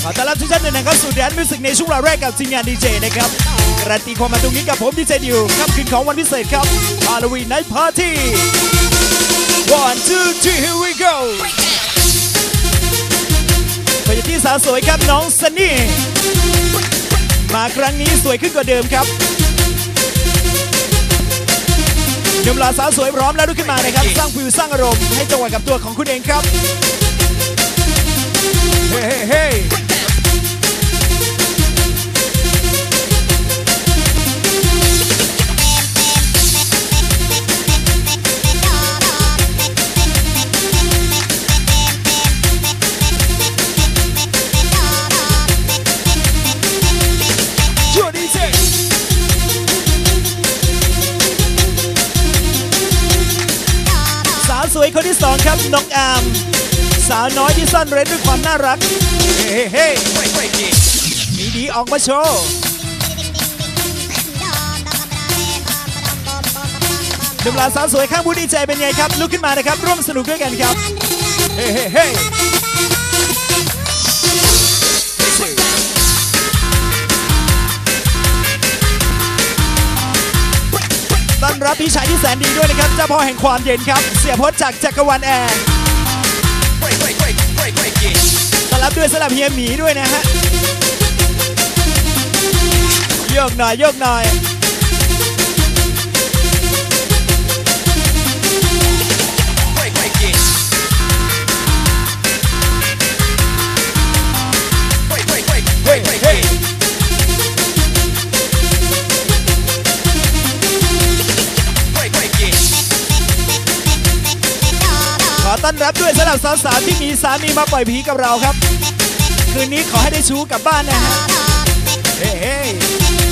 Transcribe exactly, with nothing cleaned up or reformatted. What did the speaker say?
ขอต้อนรับทุกท่านด้วยนะครับสู่แดนมิวสิกในช่วงแรกกับทีมงานดีเจนะครับการันตีความมาตรงนี้กับผมดีเจดิวค่ำคืนของวันพิเศษครับ Halloween Night Party one two three here we go ขอที่สาวสวยครับน้องซันนี่มาครั้งนี้สวยขึ้นกว่าเดิมครับหนุ่มหล่อสาวสวยพร้อมแล้วลุกขึ้นมานะครับสร้างฟิวสร้างอารมณ์ให้จังหวะกับตัวของคุณเองครับเฮ้เฮ้สวยคนที่สองครับน้องอามสาวน้อยที่ซ่อนเร้นด้วยความน่ารักเฮ้เฮ้มีดีออกมาโชว์หนุ่มหล่อสาวสวยข้างบูธดีเจเป็นไงครับลุกขึ้นมานะครับร่วมสนุกด้วยกันครับเฮ้เฮ้ต้อนรับพี่ชายที่แสนดีด้วยนะครับเจ้าพ่อแห่งความเย็นครับเสียพจน์จากจักรวาลแอร์ต้อนรับด้วยสำหรับเฮียหมีด้วยนะฮะโยกหน่อยโยกหน่อยขอต้อนรับด้วยสำหรับสาวๆที่มีสามีมาปล่อยผีกับเราครับคืนนี้ขอให้ได้ชู้กลับบ้านนะฮะเฮ้